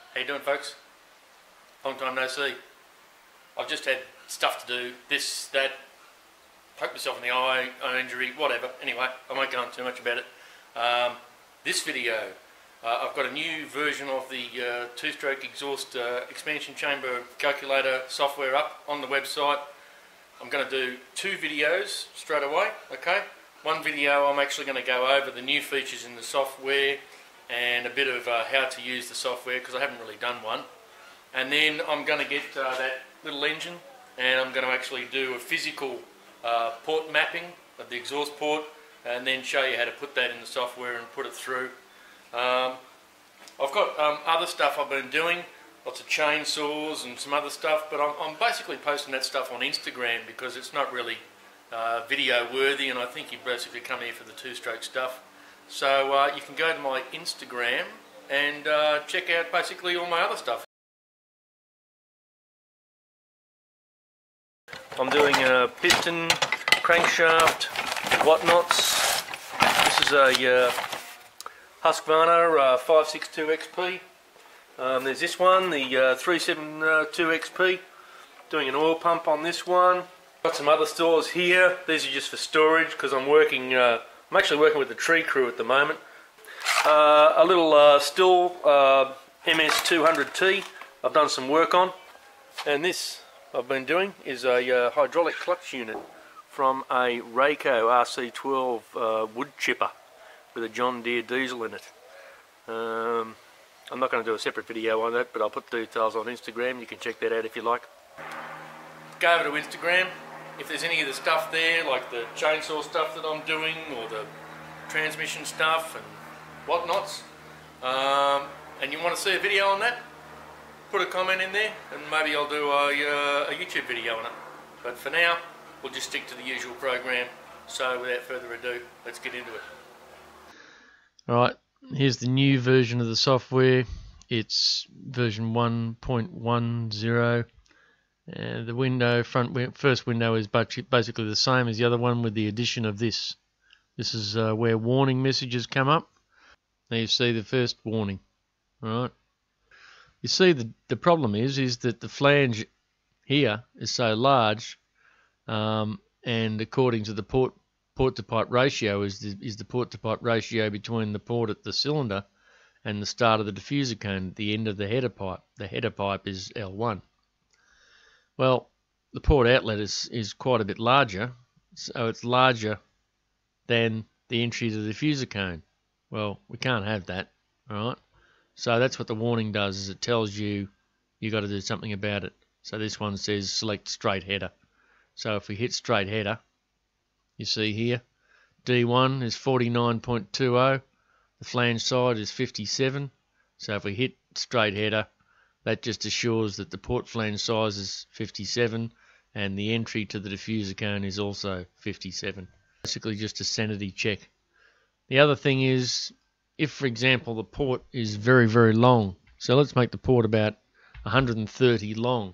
How you doing, folks? Long time no see. I've just had stuff to do, this, that, poked myself in the eye, injury, whatever. Anyway, I won't go on too much about it. This video, I've got a new version of the two-stroke exhaust expansion chamber calculator software up on the website. I'm going to do two videos straight away, okay? One video I'm actually going to go over the new features in the software and a bit of how to use the software, because I haven't really done one. And then I'm going to get that little engine and I'm going to actually do a physical port mapping of the exhaust port and then show you how to put that in the software and put it through. I've got other stuff I've been doing, lots of chainsaws and some other stuff, but I'm basically posting that stuff on Instagram because it's not really video worthy, and I think you basically come here for the two-stroke stuff. So you can go to my Instagram and check out basically all my other stuff. I'm doing a piston, crankshaft, whatnots. This is a Husqvarna 562 XP. There's this one, the 372 XP. Doing an oil pump on this one. Got some other stores here. These are just for storage because I'm actually working with the tree crew at the moment. A little Still MS200T I've done some work on, and this I've been doing is a hydraulic clutch unit from a Rayco RC12 wood chipper with a John Deere diesel in it. I'm not going to do a separate video on that, but I'll put details on Instagram. You can check that out if you like. Go over to Instagram. If there's any of the stuff there, like the chainsaw stuff that I'm doing, or the transmission stuff and whatnots, and you want to see a video on that, put a comment in there and maybe I'll do a YouTube video on it. But for now, we'll just stick to the usual program. So without further ado, let's get into it. Alright, here's the new version of the software. It's version 1.10. The first window is basically the same as the other one, with the addition of this. This is where warning messages come up. Now you see the first warning. Alright. You see the problem is that the flange here is so large, and according to the port to pipe ratio is the port to pipe ratio between the port at the cylinder and the start of the diffuser cone at the end of the header pipe. The header pipe is L1. Well, the port outlet is quite a bit larger, so it's larger than the entry to the diffuser cone. Well, we can't have that, alright? So that's what the warning does, is it tells you got to do something about it. So this one says select straight header. So if we hit straight header, you see here, D1 is 49.20, the flange side is 57. So if we hit straight header, that just assures that the port flange size is 57 and the entry to the diffuser cone is also 57. Basically just a sanity check. The other thing is, if for example the port is very, very long, so let's make the port about 130 long.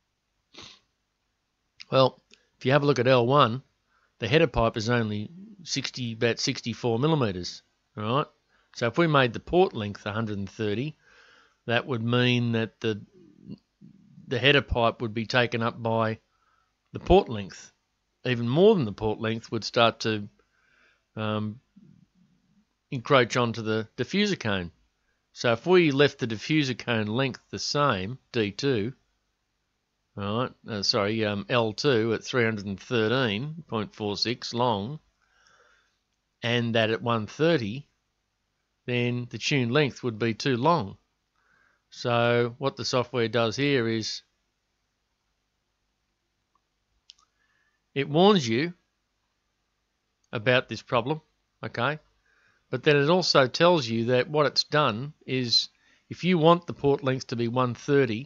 Well, if you have a look at L1, the header pipe is only about 64 millimeters. Alright? So if we made the port length 130, that would mean that the header pipe would be taken up by the port length. Even more than the port length would start to encroach onto the diffuser cone. So if we left the diffuser cone length the same, D2, L2 at 313.46 long, and that at 130, then the tune length would be too long. So what the software does here is it warns you about this problem, okay? But then it also tells you that what it's done is, if you want the port length to be 130,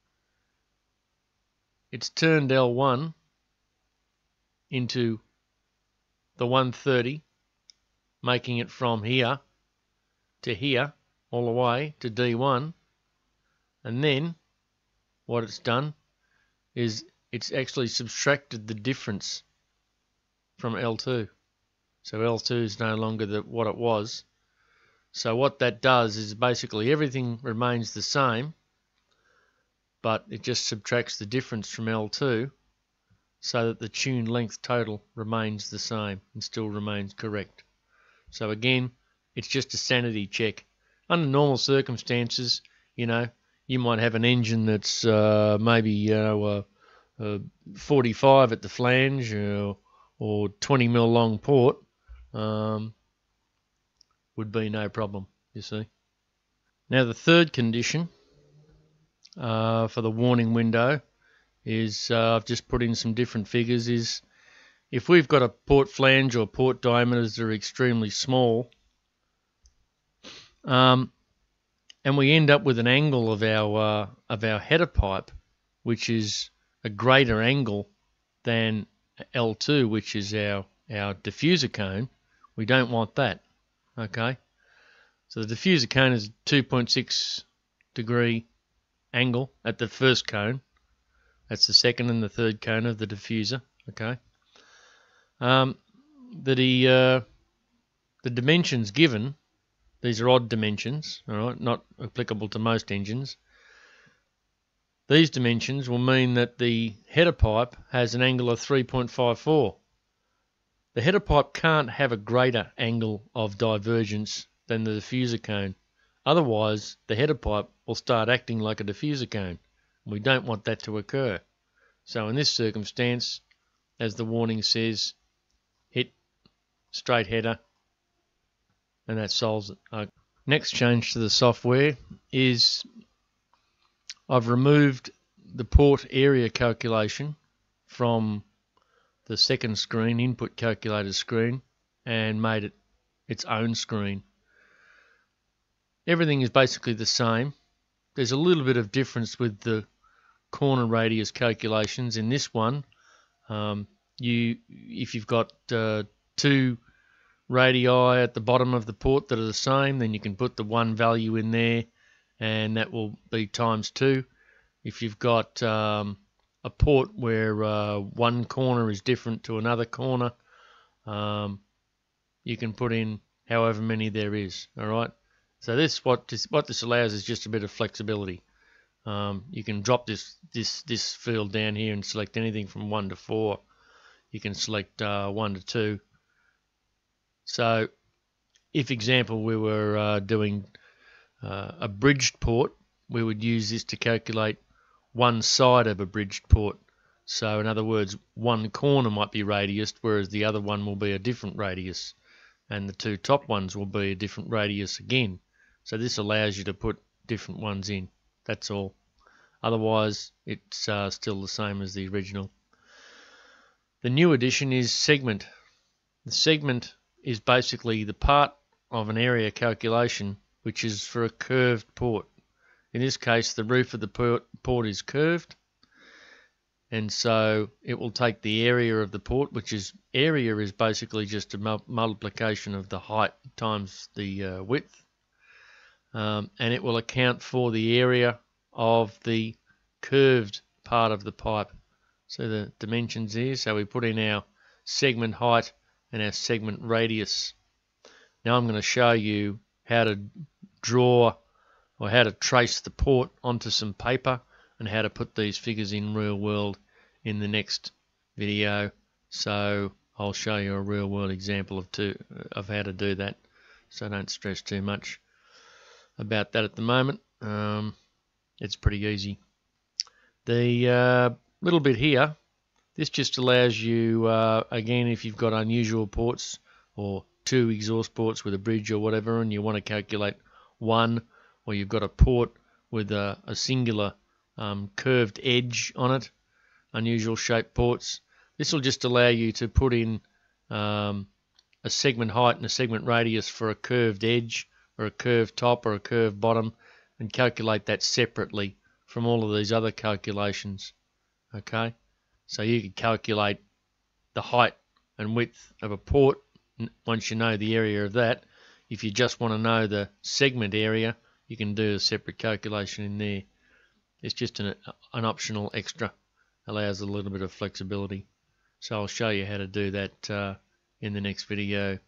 it's turned L1 into the 130, making it from here to here, all the way to D1. And then what it's done is it's actually subtracted the difference from L2. So L2 is no longer what it was. So what that does is basically everything remains the same, but it just subtracts the difference from L2 so that the tune length total remains the same and still remains correct. So again, it's just a sanity check. Under normal circumstances, you know, you might have an engine that's maybe 45 at the flange or 20 mil long port, would be no problem, you see. Now the third condition for the warning window is, I've just put in some different figures, is if we've got a port flange or port diameters that are extremely small, and we end up with an angle of our header pipe, which is a greater angle than L2, which is our diffuser cone, we don't want that. Okay, so the diffuser cone is a 2.6 degree angle at the first cone. That's the second and the third cone of the diffuser. Okay, the dimensions given, these are odd dimensions, all right, not applicable to most engines. These dimensions will mean that the header pipe has an angle of 3.54. The header pipe can't have a greater angle of divergence than the diffuser cone. Otherwise, the header pipe will start acting like a diffuser cone. We don't want that to occur. So in this circumstance, as the warning says, hit straight header, and that solves it. Next change to the software is I've removed the port area calculation from the second screen, input calculator screen, and made it its own screen. Everything is basically the same. There's a little bit of difference with the corner radius calculations. In this one, if you've got two radii at the bottom of the port that are the same, then you can put the one value in there, and that will be times 2. If you've got a port where one corner is different to another corner, you can put in however many there is. All right. So what this allows is just a bit of flexibility. You can drop this field down here and select anything from 1 to 4. You can select 1 to 2. So, if example we were doing a bridged port, we would use this to calculate one side of a bridged port. So in other words, one corner might be radiused, whereas the other one will be a different radius, and the two top ones will be a different radius again. So this allows you to put different ones in. That's all. Otherwise, it's still the same as the original. The new addition is segment. The segment is basically the part of an area calculation which is for a curved port. In this case, the roof of the port is curved, and so it will take the area of the port, which is basically just a multiplication of the height times the width, and it will account for the area of the curved part of the pipe. So the dimensions here, so we put in our segment height and our segment radius. Now I'm going to show you how to draw or how to trace the port onto some paper and how to put these figures in real world in the next video. So I'll show you a real world example of how to do that, so don't stress too much about that at the moment. It's pretty easy. The little bit here, this just allows you, again, if you've got unusual ports or 2 exhaust ports with a bridge or whatever, and you want to calculate one, or you've got a port with a singular curved edge on it, unusual shaped ports, this will just allow you to put in a segment height and a segment radius for a curved edge or a curved top or a curved bottom, and calculate that separately from all of these other calculations. Okay, so you can calculate the height and width of a port once you know the area of that. If you just want to know the segment area, you can do a separate calculation in there. It's just an optional extra, allows a little bit of flexibility. So I'll show you how to do that in the next video.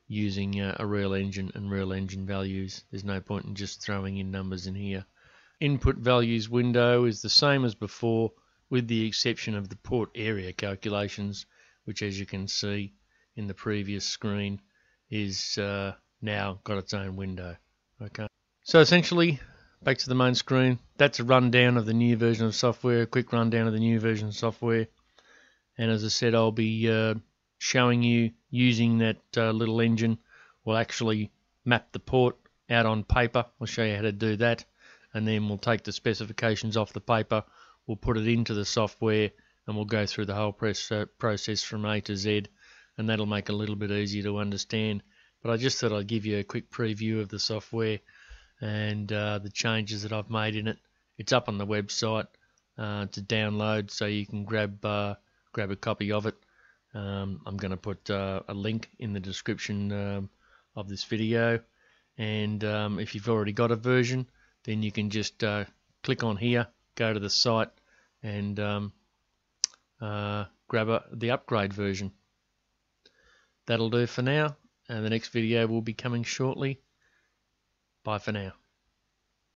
using a real engine and real engine values. There's no point in just throwing in numbers in here. Input values window is the same as before, with the exception of the port area calculations, which, as you can see in the previous screen, is now got its own window. Okay, so essentially, back to the main screen, that's a rundown of the new version of software, a quick rundown of the new version of software. And as I said, I'll be showing you using that little engine. We'll actually map the port out on paper. I'll show you how to do that, and then we'll take the specifications off the paper, we'll put it into the software, and we'll go through the whole process from A to Z, and that'll make it a little bit easier to understand. But I just thought I'd give you a quick preview of the software and the changes that I've made in it. It's up on the website to download, so you can grab a copy of it. I'm going to put a link in the description of this video, and if you've already got a version, then you can just click on here, go to the site, and grab the upgrade version. That'll do for now, and the next video will be coming shortly. Bye for now.